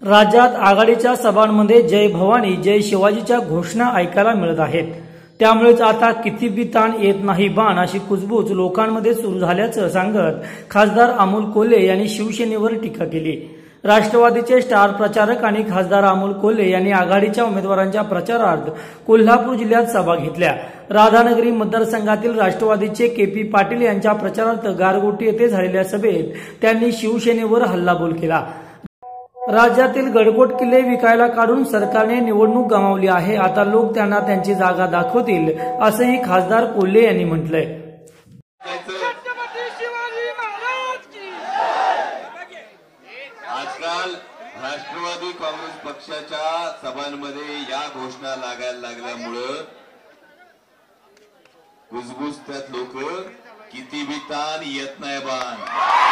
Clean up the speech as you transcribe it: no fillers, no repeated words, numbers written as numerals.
राज्यात आघाडीच्या सभांमध्ये जय भवानी जय शिवाजीच्या घोषणा ऐकायला मिळत आहेत। त्यामुळेच आता किती बी ताण येत नाही बाण अशी कुजबूज लोकांमध्ये सुरू झाल्याचं सांगत खासदार अमोल कोल्हे यांनी शिवसेनेवर टीका केली। राष्ट्रवादीचे स्टार प्रचारक आणि खासदार अमोल कोल्हे यांनी आघाडीच्या उमेदवारांच्या प्रचारार्थ कोल्हापूर जिल्ह्यात सभा घेतल्या। राधानगरी मतदारसंघातील राष्ट्रवादीचे केपी पाटील यांच्या प्रचारार्थ गारगोटी येथे झालेल्या सभेत त्यांनी शिवसेनेवर हल्लाबोल केला। राज्यातील गडकोट किल्ले विकायला काढून सरकारने निवडणूक गमावली आहे, आता लोक त्यांना त्यांची जागा दाखवतील असंही खासदार कोल्हे यांनी म्हटलंय। आजकाल राष्ट्रवादी काँग्रेस पक्षाच्या सभांमध्ये या घोषणा लागायला लागल्यामुळे कुजबुजतात लोक, किती बी ताण येत नाही बाण।